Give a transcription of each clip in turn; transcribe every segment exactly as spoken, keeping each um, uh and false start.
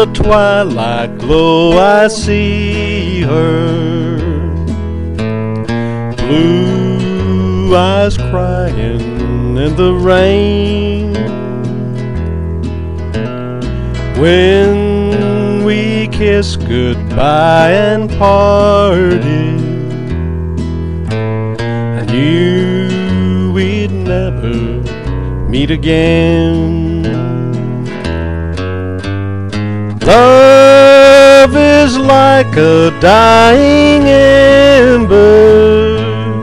the twilight glow I see her, blue eyes crying in the rain. When we kissed goodbye and parted, I knew we'd never meet again. Love is like a dying ember,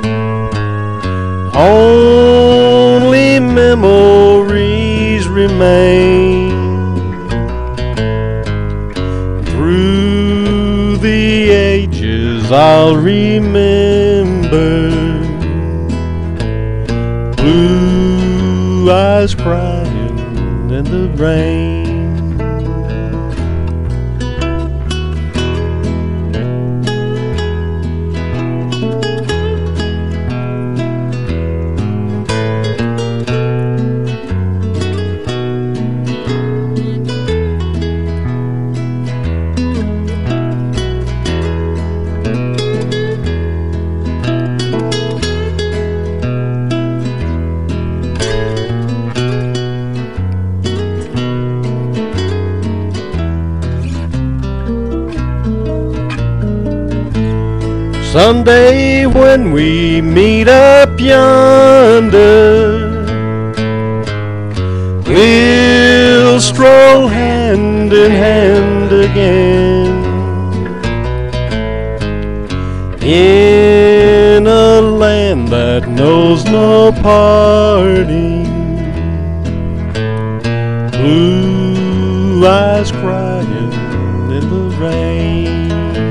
only memories remain. Through the ages I'll remember blue eyes crying in the rain. Someday when we meet up yonder, we'll stroll hand in hand again in a land that knows no parting. Blue eyes crying in the rain.